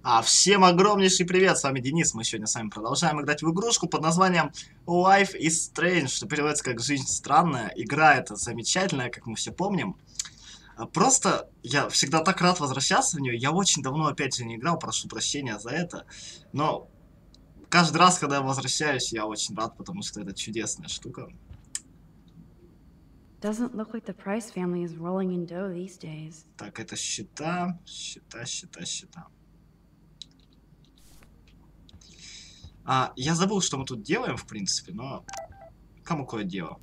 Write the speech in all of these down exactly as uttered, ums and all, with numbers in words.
А всем огромнейший привет, с вами Денис. Мы сегодня с вами продолжаем играть в игрушку под названием Life is Strange, что переводится как «Жизнь странная». Игра эта замечательная, как мы все помним. А Просто я всегда так рад возвращаться в нее. Я очень давно опять же не играл, прошу прощения за это. Но каждый раз, когда я возвращаюсь, я очень рад, потому что это чудесная штука. Doesn't look like the Price family is rolling in dough these days. Так, это счета, счета, счета, счета. А, я забыл, что мы тут делаем, в принципе, но кому какое дело.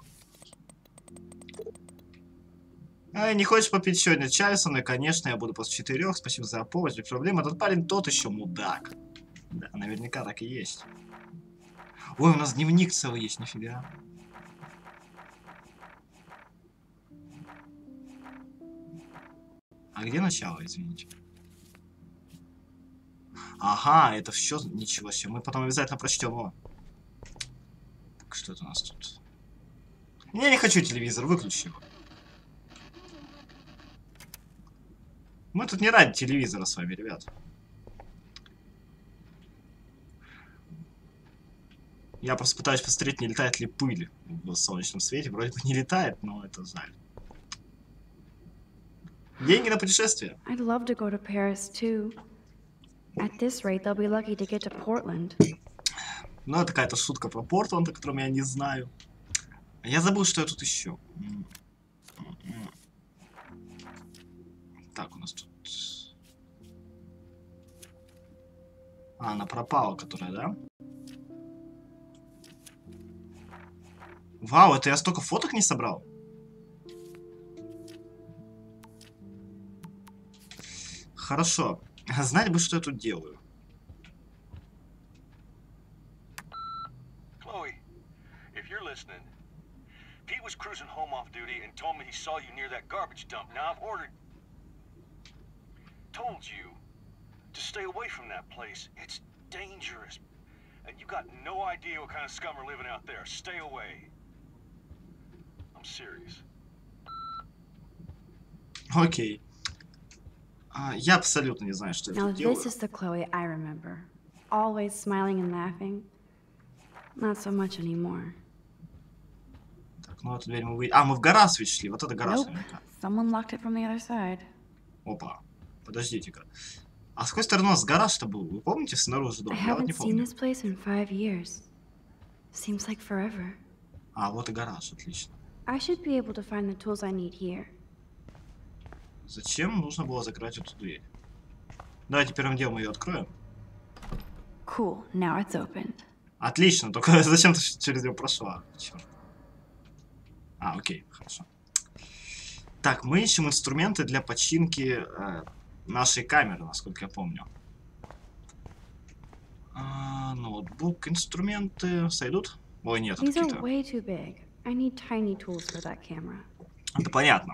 А, не хочешь попить сегодня чай со мной? Конечно, я буду после четырех. Спасибо за помощь, без проблем. Этот парень тот еще мудак. Да, наверняка так и есть. Ой, у нас дневник целый есть, нифига. А где начало, извините? Ага, это все, ничего себе. Мы потом обязательно прочтем его. Так, что это у нас тут? Я не хочу телевизор, выключи его. Мы тут не ради телевизора с вами, ребят. Я просто пытаюсь посмотреть, не летает ли пыль в солнечном свете. Вроде бы не летает, но это жаль. Деньги на путешествие. I'd love to go to Paris too. At this rate, they'll be lucky to get to Portland. Ну, это какая-то шутка про Портланд, о котором я не знаю. Я забыл, что я тут еще. Так, у нас тут... А, она пропала, которая, да? Вау, это я столько фоток не собрал? Хорошо. Знать бы, что я тут делаю. Chloe, if you're listening, Pete was cruising home off duty and told me he saw you near that garbage dump. Now I've ordered... Told you to stay away from that place. It's dangerous. And you got no idea what kind of scum are living out there. Stay away. I'm serious. Окей. А, я абсолютно не знаю, что я Now тут делаю. this is the Chloe I remember. Always smiling and laughing. Not so much anymore. Так, ну эту дверь мы вы... А, мы в гараж ведь шли. Вот это гараж Nope. наверняка. Someone locked it from the other side. Опа. Подождите-ка. А с какой стороны у нас гараж-то был? Вы помните снаружи I дома? Я вот не haven't seen помню. this place in five years. Seems like forever. А, вот и гараж, отлично. I should be able to find the tools I need here. Зачем нужно было закрыть эту дверь? Давайте первым делом ее откроем. Cool, now it's opened. Отлично, только зачем ты через нее прошла? Черт. А, окей, хорошо. Так, мы ищем инструменты для починки э, нашей камеры, насколько я помню. А, ноутбук, инструменты сойдут? Ой, нет, это These are какие-то... way too big. I need tiny tools for that camera. Это понятно.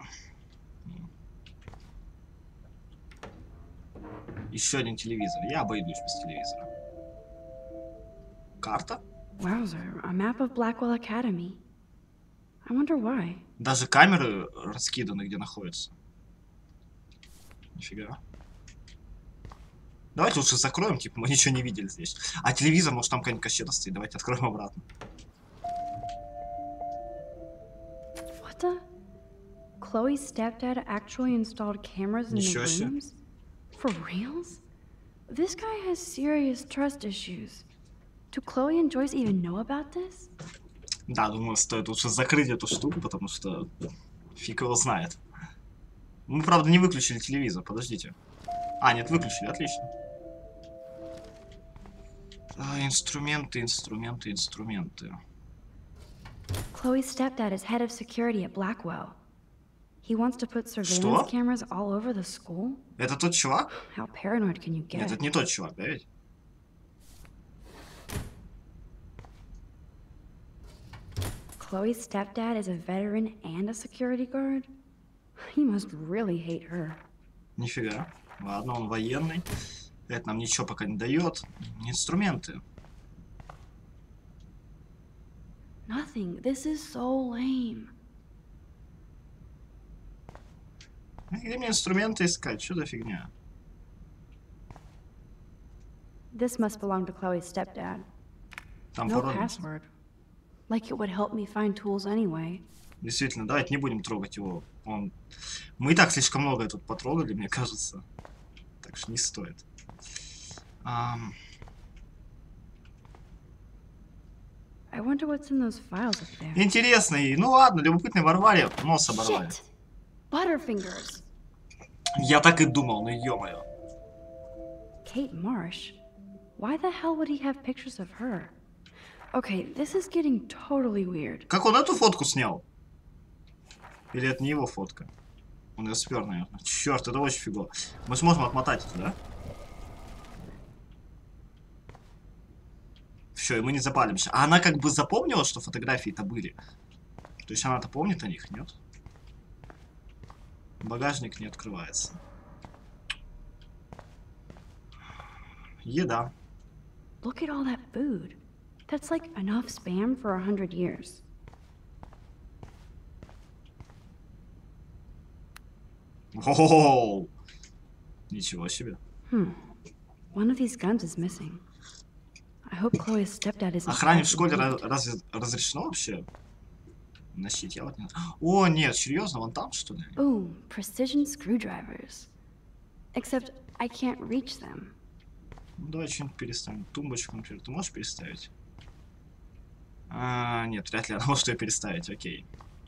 Еще один телевизор. Я обойдусь без телевизора. Карта? Wowzer, a map of Blackwell Academy. I wonder why. Даже камеры раскиданы, где находятся. Нифига. Давайте лучше закроем, типа мы ничего не видели здесь. А телевизор, может там какая-нибудь кассета стоит. Давайте откроем обратно. What the? Chloe's stepdad actually installed cameras in the Ничего себе. rooms? For reals? This guy has serious trust issues. Do Chloe and Joyce even know about this? Да, думаю, стоит лучше закрыть эту штуку, потому что фиг его знает. Мы, правда, не выключили телевизор, подождите. А, нет, выключили, отлично. А, инструменты, инструменты, инструменты. Chloe's stepdad is head of security at Blackwell. He wants to put surveillance Что? cameras all over the school? Это тот чувак? How paranoid can you Нет, get? это не тот чувак, да ведь? Chloe's stepdad is a veteran and a security guard? He must really hate her. Нифига. Ладно, он военный. Это нам ничего пока не дает. Инструменты. Nothing. This is so lame. Где мне инструменты искать? Что за фигня? This must belong to Chloe's stepdad. Там No пароль. password. Like it would help me find tools anyway. Действительно, давайте не будем трогать его. Он... Мы и так слишком многое тут потрогали, мне кажется. Так что не стоит. Ам, I wonder what's in those files up there. Интересно. И... Ну ладно, любопытный ворвали, нос оборвали. Shit! Butterfingers. Я так и думал, ну ё-моё. Kate Marsh? Why the hell would he have pictures of her? Okay, this is getting totally weird. Как он эту фотку снял? Или это не его фотка? Он ее спер, наверное. Черт, это очень фигово. Мы сможем отмотать это, да? Все, и мы не запалимся. А она как бы запомнила, что фотографии-то были. То есть она-то помнит о них, нет? Багажник не открывается. Еда. Look at all that food. That's like enough spam for a hundred years. О-о-о! Ничего себе. Hmm. One of these guns is missing. I hope Chloe's stepdad isn't. Охране в школе involved. ra- разве разрешено вообще носить? Я вот не... О, нет, серьезно, вон там, что ли? Ooh, precision screwdrivers. Except I can't reach them. Ну, давай что-нибудь переставим. Тумбочку, например, ты можешь переставить? А, нет, вряд ли она может ее переставить, окей.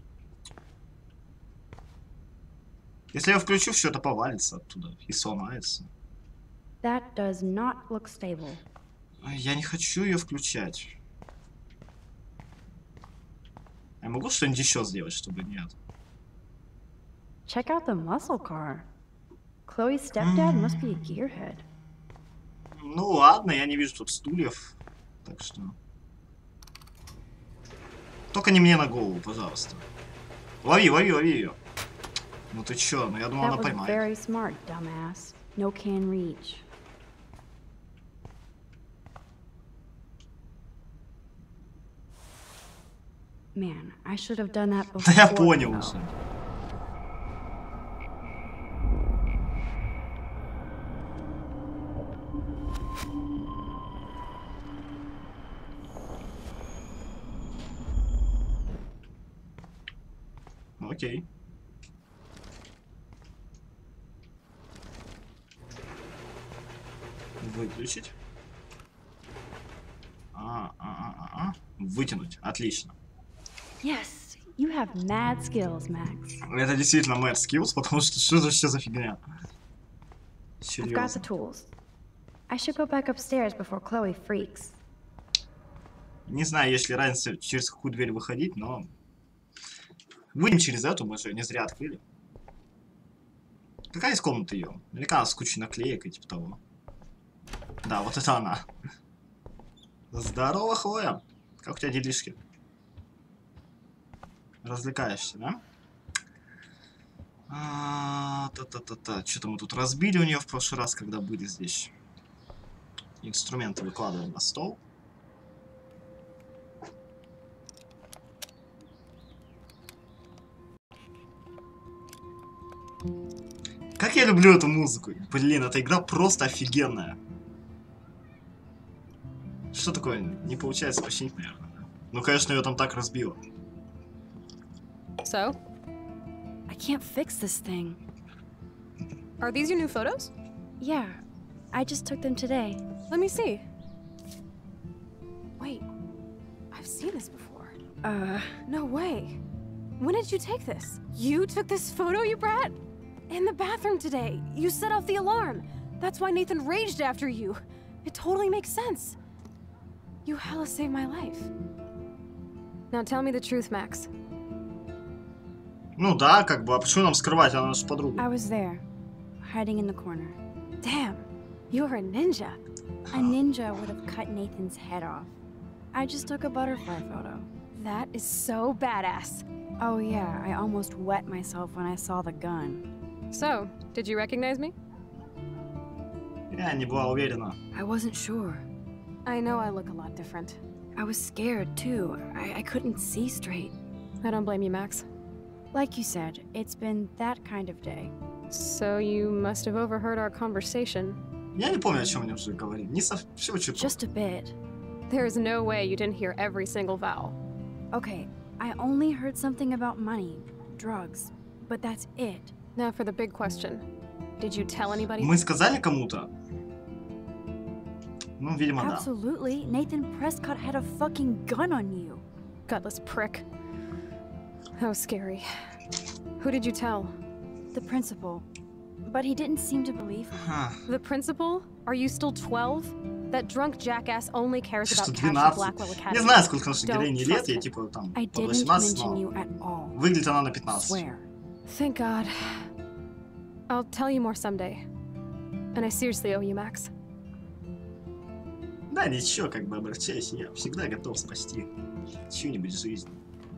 Если я включу, все это повалится оттуда и сломается. That does not look stable. Я не хочу ее включать. Я могу что-нибудь еще сделать, чтобы нет? Check out the muscle car. Chloe's stepdad must be a gearhead. Ну ладно, я не вижу тут стульев, так что... Только не мне на голову, пожалуйста. Лови, лови, лови ее. Ну ты чё, ну я думал, That она was поймает. very smart, dumbass. No can reach. Man, I should have done that Да before. я понял though. уже. Окей. Выключить. А, а, а, а, а. Вытянуть. Отлично. Yes, you have mad skills, Max. Это действительно mad skills, потому что что за что за фигня? I've got the Серьезно. tools. I should go back upstairs before Chloe freaks. Не знаю, есть ли разница, через какую дверь выходить, но... Выйдем через эту, мы же не зря открыли. Какая из комнат ее? Наверняка она с кучей наклеек и типа того. Да, вот это она. Здорово, Хлоя. Как у тебя делишки? Развлекаешься, да? А, Та-та-та-та. Что-то мы тут разбили у нее в прошлый раз, когда были здесь. Инструменты выкладываем на стол. Как я люблю эту музыку. Блин, эта игра просто офигенная. Что такое? Не получается починить, наверное. Да? Ну, конечно, ее там так разбило. So, I can't fix this thing. are these your new photos? Yeah, I just took them today. Let me see. Wait, I've seen this before. Uh, No way. When did you take this? You took this photo, you brat? In the bathroom today. You set off the alarm. That's why Nathan raged after you. It totally makes sense. You hella saved my life. Now tell me the truth, Max. Ну да, как бы, а почему нам скрывать? Она наша I подруга. was there, hiding in the corner. Damn, you're a ninja. A ninja would have cut Nathan's head off. I just took a butterfly photo. That is so badass. Oh yeah, I almost wet myself when I saw the gun. So, did you recognize me? Я не была уверена. I wasn't sure. I know I look a lot different. I was scared too. I, I couldn't see straight. I don't blame you, Max. Like you said, it's been that kind of day. So you must have overheard our conversation. Я не помню, о чем они уже говорили. Не совсем чуть-чуть. Just a bit. There's no way you didn't hear every single vowel. Okay, I only heard something about money, drugs, but that's it. Now for the big question. Did you tell anybody? Мы сказали кому-то? Ну, видимо, да. Absolutely. Nathan Prescott had a fucking gun on you. Gutless prick. That was scary. Who did you tell? The principal. But he didn't seem to believe me. Ха, The principal? Are you still twelve? That drunk jackass only cares что about cash at двенадцать. Blackwell Не Academy. знаю, сколько нашей Don't героине лет, trust ей him. типа там I под didn't восемнадцать, mention но you at all. выглядит она на пятнадцать. Swear. Thank God. I'll tell you more someday. And I seriously owe you, Max. Да, ничего, как бы обращайся, я всегда готов спасти чью-нибудь жизнь.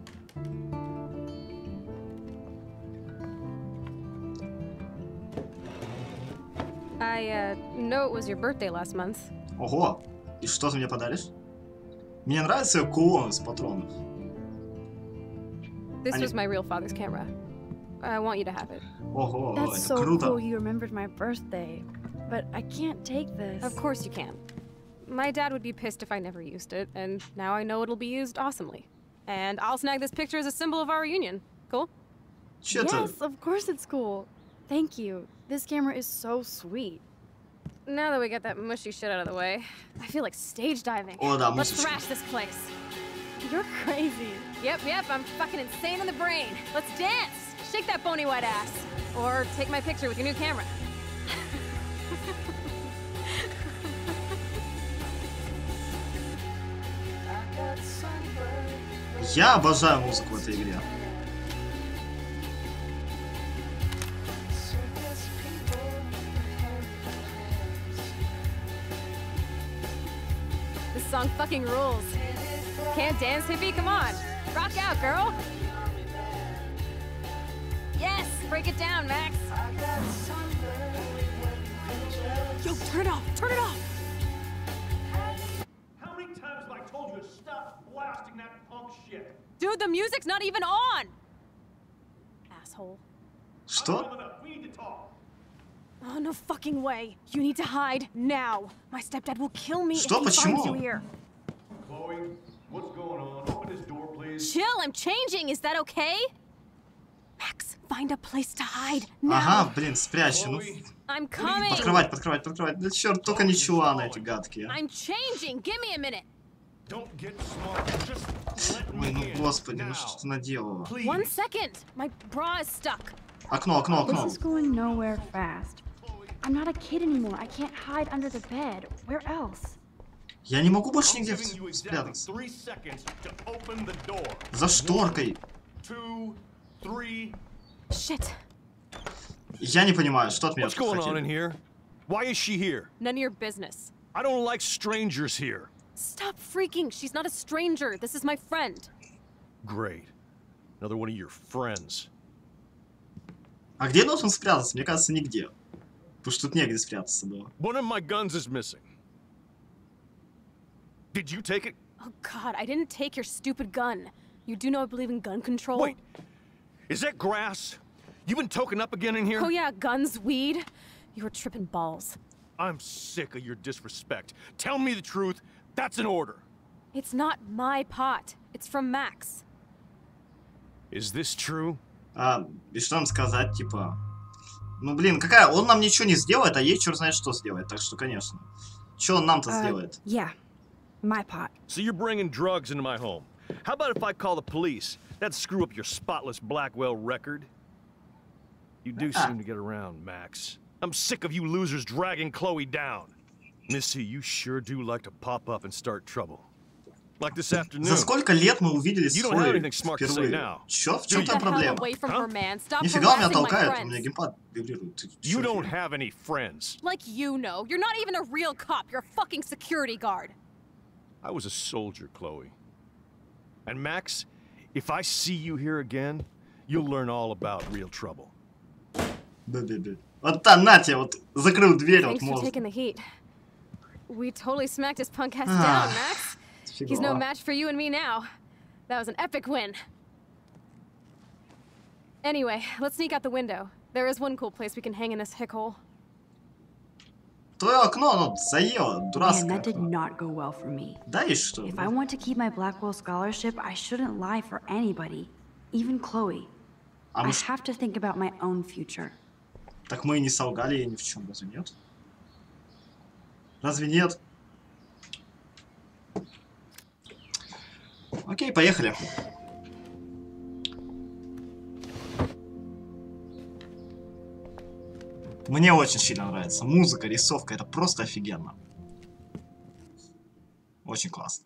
I, uh, know it was your birthday last month. Ого, и что ты мне подаришь? Мне нравится кулон из патронов. This I was need- my real father's camera. I want you to have it. Ого, That's это so круто. cool you remembered my birthday. But I can't take this. Of course you can. My dad would be pissed if I never used it, and now I know it'll be used awesomely. And I'll snag this picture as a symbol of our reunion. Cool? Че это? Yes, of course it's cool. Thank you. This camera is so sweet. Now that we got that mushy shit out of the way, I feel like stage diving. О, да, Let's мусорщик. thrash this place. You're crazy. Yep, yep, I'm fucking insane in the brain. Let's dance! Shake that bony white ass. Or take my picture with your new camera. Я обожаю музыку в этой игре. This song fucking rules. Can't dance, hippie? Come on. Rock out, girl. Yes, break it down, Max. Yo, turn it off, turn it off. How many times have I told you to stop blasting that punk shit? Dude, the music's not even on. Asshole. Что? Enough. We need to talk. Oh, no fucking way. You need to hide now. My stepdad will kill me Что? if he finds Почему? you here. Chloe, what's going on? Open this door, please. Chill, I'm changing. Is that okay? Max, find a place to hide now. Ага, блин, спрячь. Ну, Chloe, I'm coming. подкрывать, подкрывать, подкрывать. Да черт, только не чуланы эти гадкие. I'm changing. Give me a minute. don't get smart. Just let me Ой, ну in. господи, ну Now. что ты наделала? Please. One second. My bra is stuck. Окно, окно, This окно. is going nowhere fast. I'm not a kid anymore. I can't hide under the bed. Where else? Я не могу больше I'm нигде giving you exactly спрятаться. three seconds to open the door. За шторкой. Two, three. Shit. Я не понимаю, что от меня What's тут going on in хотели. here? Why is she here? None of your business. I don't like strangers here. Stop freaking. She's not a stranger. This is my friend. Great. Another one of your friends. А где должен спрятаться? Мне кажется, нигде. Потому что тут негде спрятаться было. One of my guns is missing. Did you take it? Oh, God. I didn't take your stupid gun. You do know I believe in gun control? Wait. Is that grass? You been token up again in here? Oh, yeah. Guns, weed. You were tripping balls. I'm sick of your disrespect. Tell me the truth. That's an order. It's not my pot. It's from Max. Is this true? А, и что нам сказать, типа... Ну, блин, какая... Он нам ничего не сделает, а ей черт знает что сделает. Так что, конечно. Что он нам-то Uh, сделает? yeah. My pot. So you're bringing drugs into my home. How about if I call the police? That'd screw up your spotless Blackwell record. You do Ah. seem to get around, Max. I'm sick of you losers dragging Chloe down. Missy, you sure do like to pop up and start trouble. Like this afternoon. За сколько лет мы увидели You don't have Хлоей anything smart to say впервые? now. Чё? В Do чем you? там Get the hell проблема? away from Huh? her, man. Stop Нифига он меня harassing my толкает, у friends. меня геймпад вибрирует. Ты You чё, don't фигня? have any friends. Like you know. You're not even a real cop. You're a fucking security guard. I was a soldier, Chloe. And Max, if I see you here again, you'll learn all about real trouble. Да-да-да. Вот та, на тебе, вот закрыл дверь от Thanks for мозга. taking the heat. We totally smacked his punk ass Ah. down, Max. He's no Фигово. match for you and me now. That was an epic win. Anyway, let's sneak out the window. There is one cool place we can hang in this hick hole. Твое окно, оно заело, Man, дурацкое that did окно. not go well for me. Да и что? If I want to keep my Blackwell scholarship, I shouldn't lie for anybody, even Chloe. А I мы ш- have to think about my own future. Так мы и не солгали ей ни в чем, разве нет? Разве нет? Окей, поехали. Мне очень сильно нравится. Музыка, рисовка, это просто офигенно. Очень классно.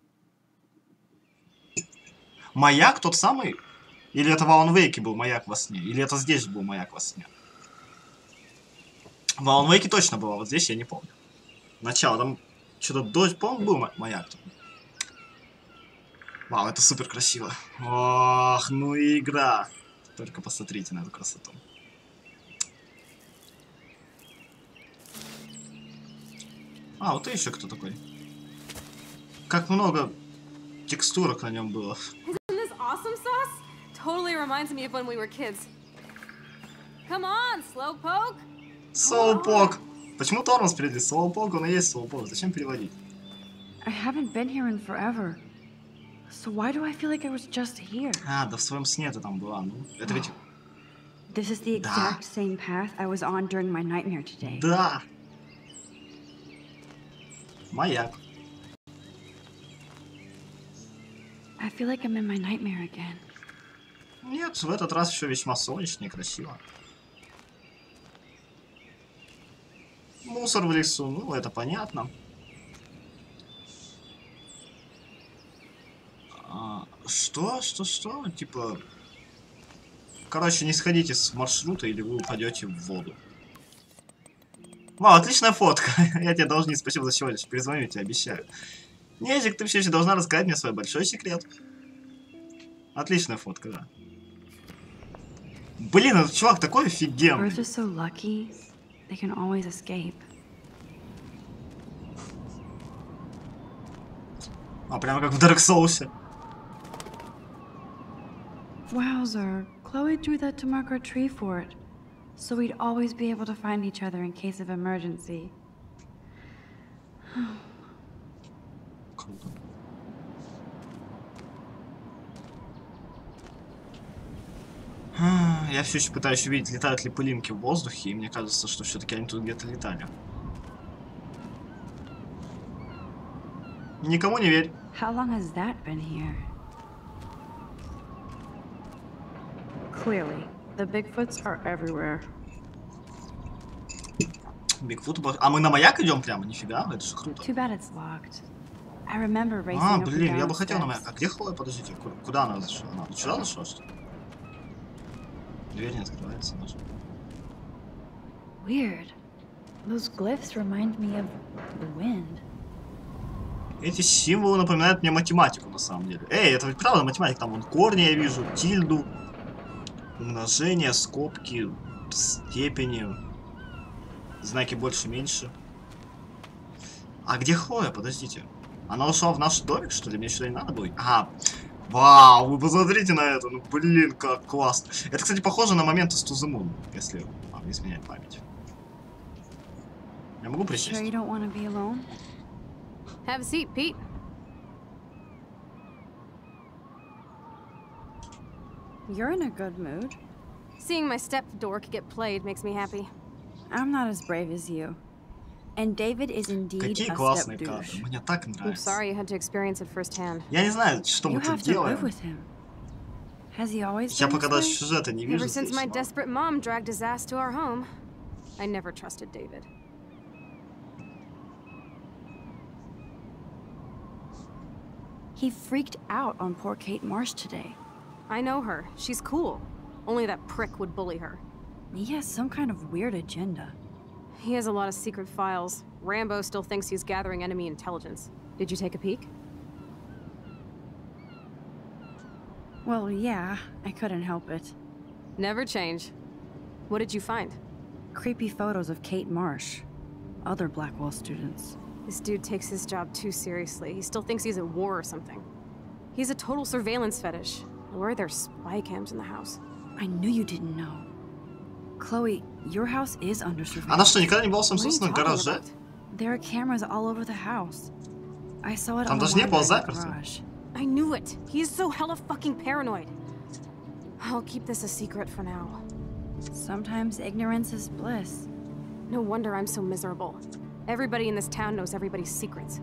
Маяк тот самый? Или это в Alan Wake был маяк во сне? Или это здесь был маяк во сне? В Alan Wake точно было, вот здесь я не помню. Начало, там что-то дождь, по-моему, был ма- маяк. Вау, это супер красиво. Ох, ну и игра. Только посмотрите на эту красоту. А, вот и еще кто такой. Как много текстурок на нем было. Isn't this awesome sauce? Totally reminds me of when we were kids. Come on, Slowpoke. Слоупок. Почему тормоз впереди? Слоупок, он и есть слоупок. Зачем переводить? I haven't been here in forever. So why do I feel like I was just here? А, да в своем сне ты там была. Ну, это ведь... This is the Да. exact same path I was on during my nightmare today. Да. Маяк. I feel like I'm in my nightmare again. Нет, в этот раз еще весьма солнечно и красиво. Мусор в лесу, ну это понятно. А, что? Что? Что? Типа... Короче, не сходите с маршрута, или вы упадете в воду. Вау, отличная фотка. Я тебе должен спасибо за сегодня. Перезвоню тебе, обещаю. Незик, ты все еще должна рассказать мне свой большой секрет. Отличная фотка, да. Блин, этот чувак такой офигенный. Birds are so lucky, they can always escape. А, прямо как в Dark Souls. Wowzer, Chloe drew that to mark our tree fort, so we'd always be able to find each other in case of emergency. Круто. А, Я все еще пытаюсь увидеть, летают ли пылинки в воздухе, и мне кажется, что все-таки они тут где-то летали. Никому не верь. How long has that been here? Clearly, the Bigfoots are everywhere. Бигфут. А мы на маяк идем прямо? Нифига, это же круто. Too bad it's locked. I remember racing А, up and блин, я down бы хотел на steps. маяк. А где Хлоя? Подождите, ку- куда она зашла? Она вот сюда зашла, что ли? Дверь не открывается даже. Weird. Those glyphs remind me of the wind. Эти символы напоминают мне математику, на самом деле. Эй, это ведь правда математика. Там вон корни я вижу, тильду, умножение, скобки, степени, знаки больше-меньше. А где Хлоя? Подождите. Она ушла в наш домик, что ли? Мне сюда не надо будет? А, вау, вы посмотрите на это. Ну, блин, как классно. Это, кстати, похоже на момент из To the Moon, если вам не изменяет память. Я могу Sure присесть? you don't want to be alone? Have a seat, Pete. You're in a good mood. Seeing my step-dork get played makes me happy. I'm not as brave as you. And David is indeed Какие a классные step кадры. douche. Мне так I'm нравится. sorry you had to experience it firsthand. Я не знаю, что You мы тут have to live делаем. with him. Has he always Я been пока this даже way? сюжета не вижу Ever since здесь, my но- desperate mom dragged his ass to our home, I never trusted David. He freaked out on poor Kate Marsh today. I know her. She's cool. Only that prick would bully her. He has some kind of weird agenda. He has a lot of secret files. Rambo still thinks he's gathering enemy intelligence. Did you take a peek? Well, yeah, I couldn't help it. Never change. What did you find? Creepy photos of Kate Marsh. Other Blackwell students. This dude takes his job too seriously. He still thinks he's at war or something. He's a total surveillance fetish. Where are there spy cams in the house? I knew you didn't know. Chloe, Your house is under surveillance. Она что, никогда не была в своем What are you собственном talking гараже? about? There are cameras all over the house. I saw it Там on the даже не one было in the заперто. garage. I knew it. He is so hella fucking paranoid. I'll keep this a secret for now. Sometimes ignorance is bliss. No wonder I'm so miserable. Everybody in this town knows everybody's secrets.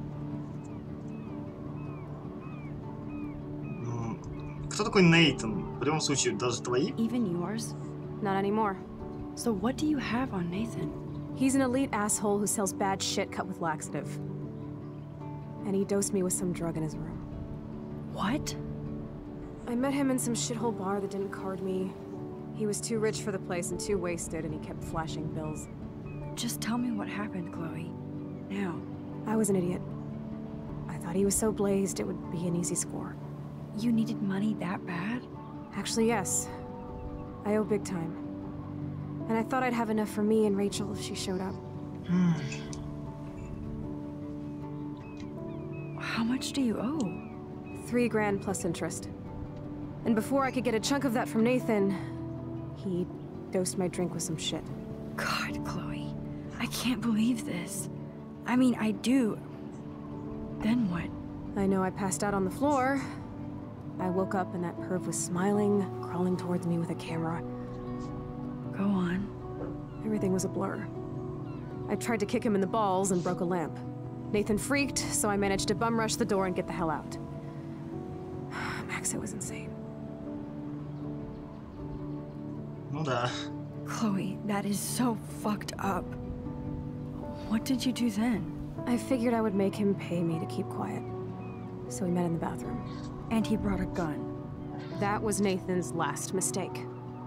Кто такой Нейтан? В любом случае, даже твои? Even yours? Not anymore. So what do you have on Nathan? He's an elite asshole who sells bad shit cut with laxative. And he dosed me with some drug in his room. What? I met him in some shithole bar that didn't card me. He was too rich for the place and too wasted, and he kept flashing bills. Just tell me what happened, Chloe. Now. I was an idiot. I thought he was so blazed it would be an easy score. You needed money that bad? Actually, yes. I owe big time. And I thought I'd have enough for me and Rachel if she showed up. How much do you owe? Three grand plus interest. And before I could get a chunk of that from Nathan, he dosed my drink with some shit. God, Chloe. I can't believe this. I mean, I do. Then what? I know I passed out on the floor. I woke up and that perv was smiling, crawling towards me with a camera. Go on. Everything was a blur. I tried to kick him in the balls and broke a lamp. Nathan freaked, so I managed to bum rush the door and get the hell out. Max, it was insane. Ну да. Chloe, that is so fucked up. What did you do then? I figured I would make him pay me to keep quiet. So we met in the bathroom. And he brought a gun. That was Nathan's last mistake.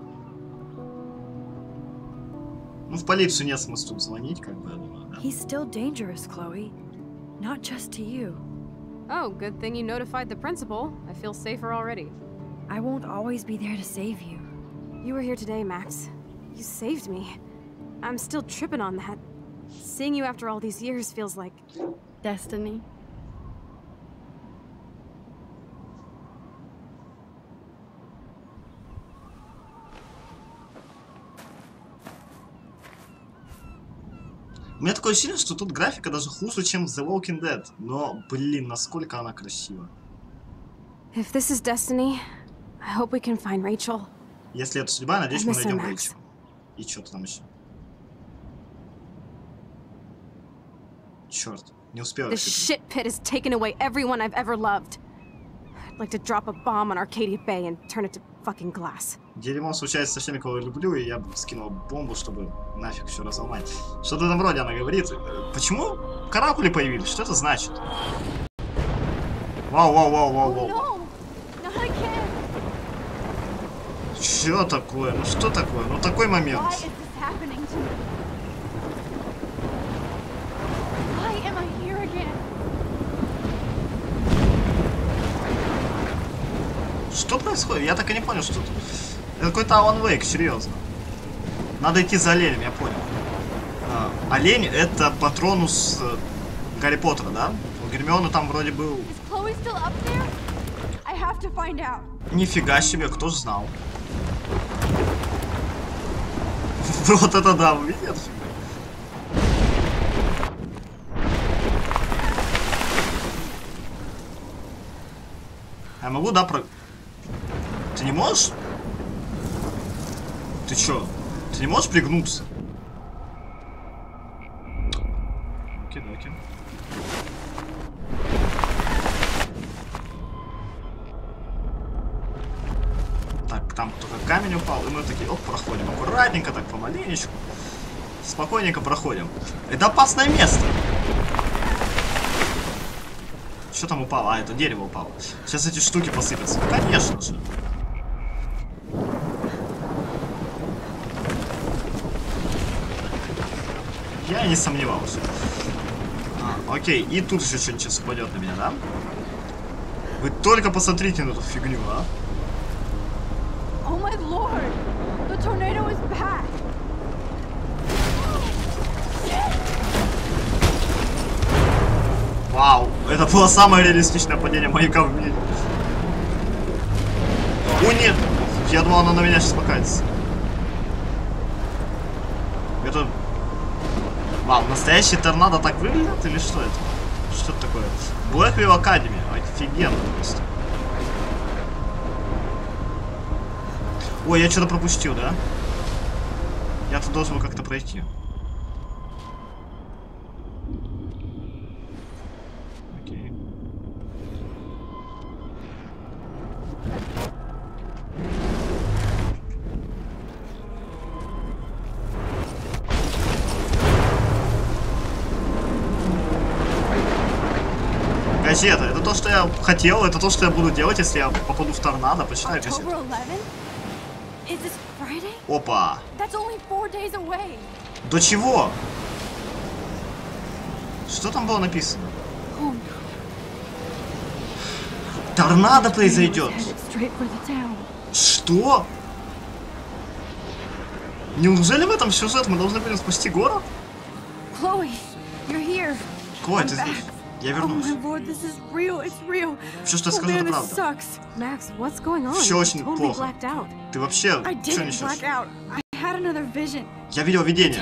Ну, в полицию нет смысла тут звонить, как бы, я думаю, да. He's still dangerous, Chloe. Not just to you. Oh, good thing you notified the principal. I feel safer already. I won't always be there to save you. You were here today, Max. You saved me. I'm still tripping on that. Seeing you after all these years feels like... Destiny. У меня такое ощущение, что тут графика даже хуже, чем в The Walking Dead. Но, блин, насколько она красива. If this is destiny, I hope we can find Rachel. Если это судьба, надеюсь, мы I miss her, найдем Max. Рэйчел. И что-то там еще. Черт, не успел я This shit pit has taken away everyone I've ever loved. I'd like to drop a bomb on Arcadia Bay and turn it to fucking glass. Дерьмо случается со всеми, кого я люблю, и я бы скинул бомбу, чтобы нафиг все разломать. Что-то там вроде она говорит. Почему каракули появились? Что это значит? Вау, вау, вау, вау, вау. No! Not again! Что такое? Ну что такое? Ну такой момент. Why is this happening to me? Why am I here again? Что происходит? Я так и не понял, что тут. Это какой-то Alan Wake, серьезно. Надо идти за оленем, я понял. А, олень — это патронус э, Гарри Поттера, да? У Гермионы там вроде был... Is Chloe still up there? I have to find out. Нифига себе, кто ж знал. Вот это да, вы видите? Я могу, да, про... Ты не можешь? Ты чё? Ты не можешь пригнуться? Окей-доки. Так, там только камень упал, и мы такие, оп, проходим аккуратненько, так помаленечку. Спокойненько проходим. Это опасное место. Что там упало? А, это дерево упало. Сейчас эти штуки посыпятся. Конечно же. Я и не сомневался. А, окей, и тут еще что-нибудь сейчас упадет на меня, да? Вы только посмотрите на эту фигню, а? Oh my lord! The tornado is back! Вау, это было самое реалистичное падение маяка в мире. О нет! Я думал, она на меня сейчас покатится. Вау, настоящий торнадо так выглядит или что это? Что это такое? Блэквилл Академи. Офигенно просто. Ой, я что-то пропустил, да? Я-то должен был как-то пройти. Окей. Газета. Это то, что я хотел, это то, что я буду делать, если я попаду в торнадо. Почитай газету. Опа. До чего? Что там было написано? Торнадо произойдет. Что? Неужели в этом сюжет мы должны будем спасти город? Chloe, you're here. Клой, ты здесь. Я вернусь. Все, что я скажу, это правда. Все очень плохо. Ты вообще что несешь? Я видел видение.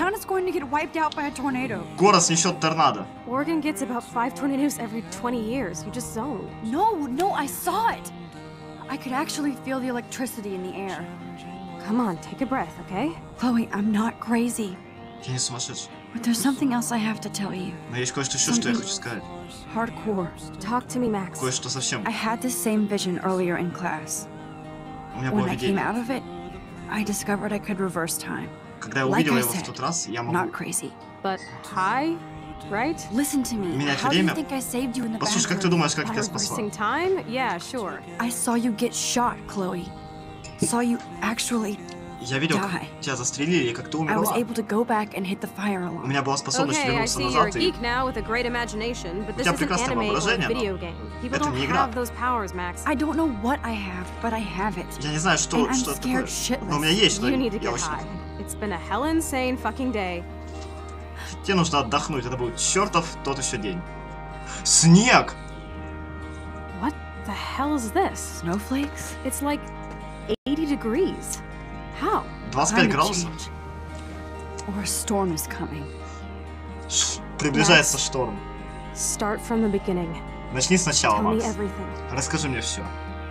Город снесет торнадо. Oregon gets about five tornadoes every twenty years. You just zoned. No, no, I saw it. I could actually feel the electricity in the air. Come on, take a breath, okay? Chloe, I'm not crazy. Я не сумасшедший. But there's something else I have to tell you. Но есть кое-что еще, что я хочу сказать. Hardcore. Talk to me, Max. Кое-что совсем. I had this same vision earlier in class. У меня было When I came видение. out of it, I discovered I could reverse time. Когда я Like увидел I его в said, тот раз, я Not могу... crazy. But high, right? Listen to me. Менять How do you время? think I saved you in the Послушай, как ты bathroom? думаешь, как я By тебя спасла? reversing time? Yeah, sure. I saw you get shot, Chloe. Saw you actually Я видел, как die. тебя застрелили и как ты I was умерла. able to go back and hit the fire У alarm. меня была способность Okay, I вернуться see you're a назад и... geek now with a great imagination, but this тебя is an прекрасное anime or a воображение, но video game. People это don't не игра. have those powers, Max. I don't know what I have, but I have it. Я не знаю, что, And I'm что это такое. scared shitless. Но у меня есть, что You need to я get очень... high. It's been a hell insane fucking day. Тебе нужно отдохнуть, это будет чертов тот еще день. Снег! What the hell is this? Snowflakes? It's like eighty degrees. How? двадцать пять Climate градусов? change. Or a storm is coming. Ш- Приближается шторм. Start from the beginning. Начни сначала, Tell me Макс. everything. Расскажи мне все.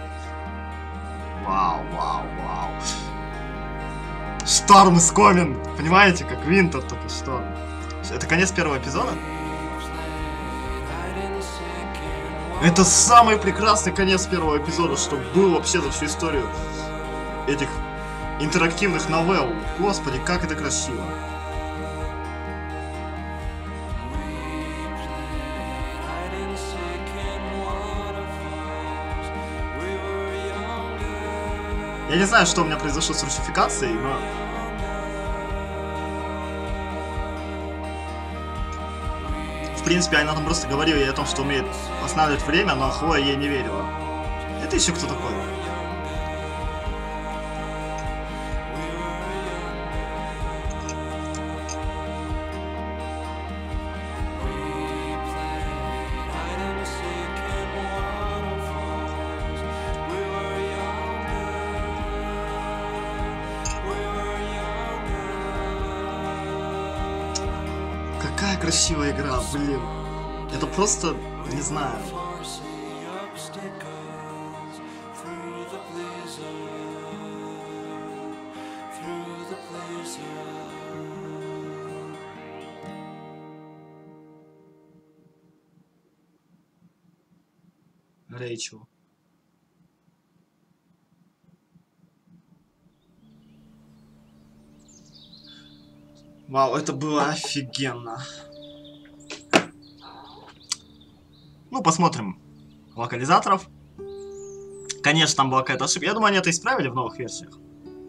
Вау, вау, вау. Шторм is coming! Понимаете, как Винтер, только шторм. Это конец первого эпизода? Это самый прекрасный конец первого эпизода, что был вообще за всю историю этих интерактивных новелл. Господи, как это красиво. Я не знаю, что у меня произошло с русификацией, но... В принципе, она там просто говорила ей о том, что умеет останавливать время, но Хлоя ей не верила. Это еще кто такой? Какая красивая игра, блин. Это просто, не знаю. Рэйчел. Вау, это было офигенно. Ну, посмотрим локализаторов. Конечно, там была какая-то ошибка. Я думаю, они это исправили в новых версиях.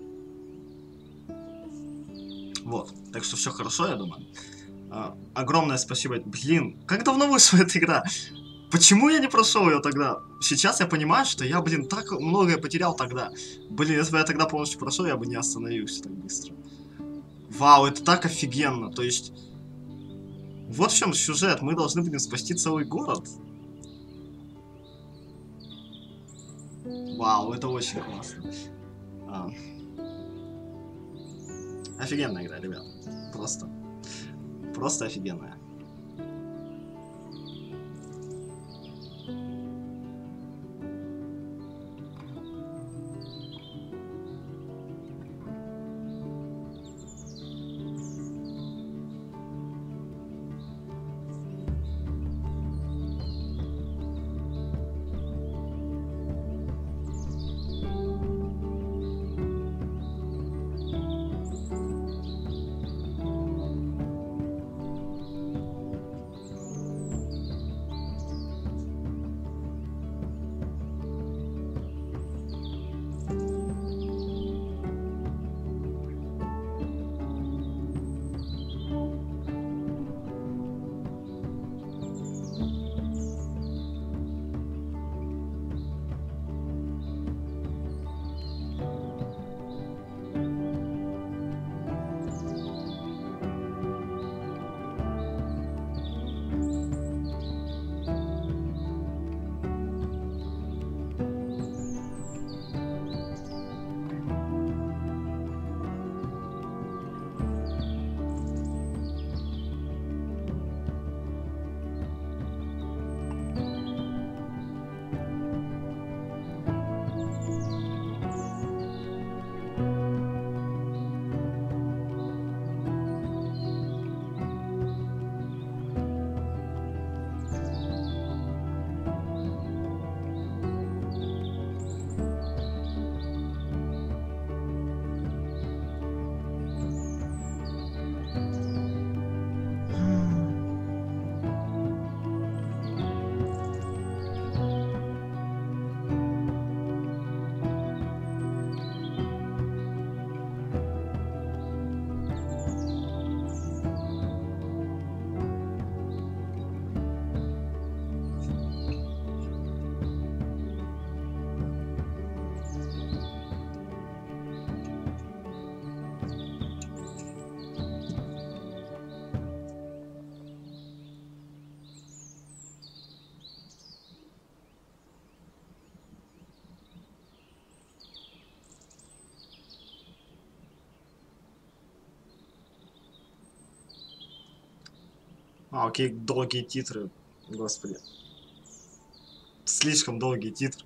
Вот. Так что все хорошо, я думаю. А, огромное спасибо. Блин, как давно вышла эта игра? Почему я не прошел ее тогда? Сейчас я понимаю, что я, блин, так многое потерял тогда. Блин, если бы я тогда полностью прошел, я бы не остановился так быстро. Вау, это так офигенно. То есть, вот в чем сюжет. Мы должны будем спасти целый город. Вау, это очень классно. А. Офигенная игра, ребят. Просто. Просто офигенная. А, окей, долгие титры. Господи. Слишком долгие титры.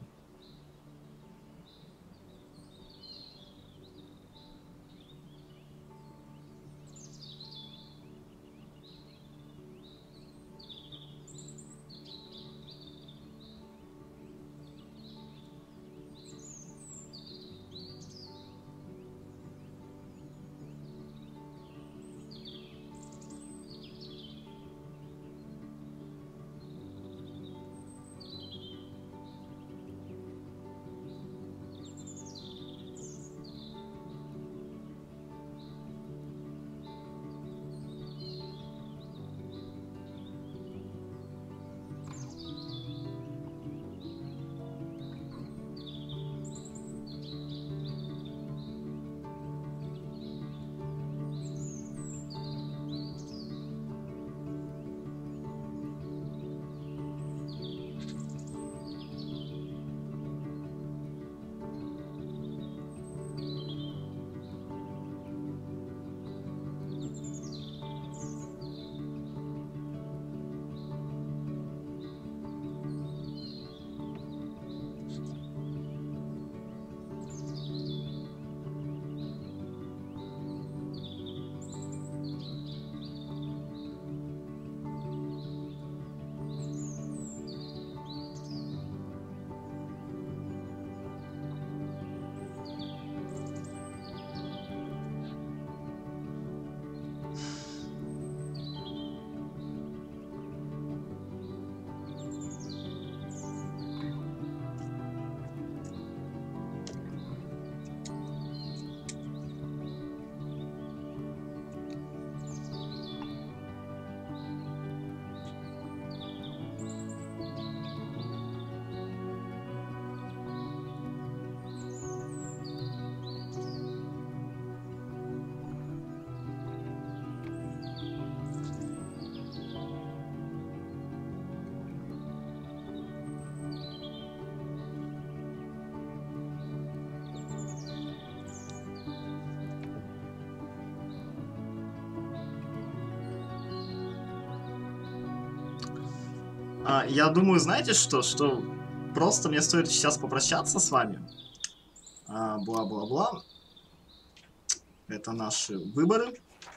А, я думаю, знаете что? Что просто мне стоит сейчас попрощаться с вами. Бла-бла-бла. Это наши выборы.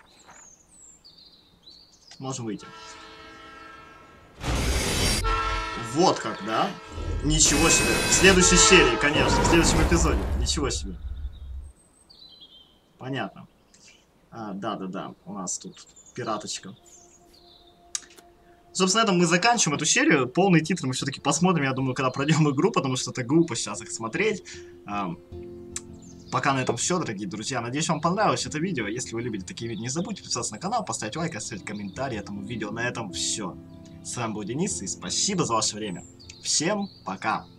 Можем выйти. Вот как, да? Ничего себе. В следующей серии, конечно. В следующем эпизоде. Ничего себе. Понятно. А, да-да-да. У нас тут пираточка. Собственно, на этом мы заканчиваем эту серию. Полные титры мы все-таки посмотрим, я думаю, когда пройдем игру, потому что это глупо сейчас их смотреть. А, пока на этом все, дорогие друзья. Надеюсь, вам понравилось это видео. Если вы любите такие видео, не забудьте подписаться на канал, поставить лайк, оставить комментарий этому видео. На этом все. С вами был Денис, и спасибо за ваше время. Всем пока!